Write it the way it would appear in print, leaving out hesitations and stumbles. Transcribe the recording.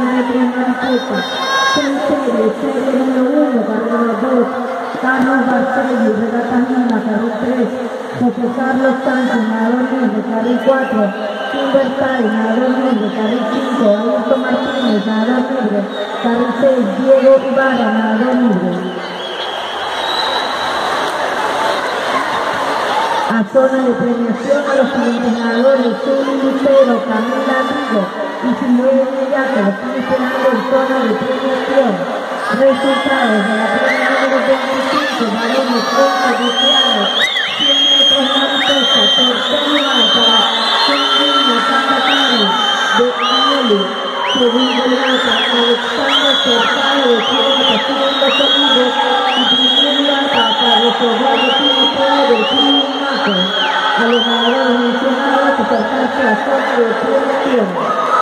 metros Mariposa. Serie número 1, carrera 2, Carlos Barcelli, regata Lima, carril 3, José Carlos Sánchez, nadador libre, carril 4, Timbertay, nadador libre, carril 5, Augusto Martínez, nadador libre, carril 6, Diego Ibarra, nadador libre. A zona de premiación a los siguientes nadadores: Zuli Lucero, Camila Rigo y Silvia Villato. Están esperando en zona de premiación. Resultados de la prueba número 25, varones 11 deseados, 100 metros Mariposa, tercer lugar para Sergio Santacari de Añoli, segundo lugar para Alexander Cercado de Tierra Castillo de los Olivos y primer lugar para Carlos Eduardo Pinto de Chile. A los nadadores mencionados acercarse a zona de premiación.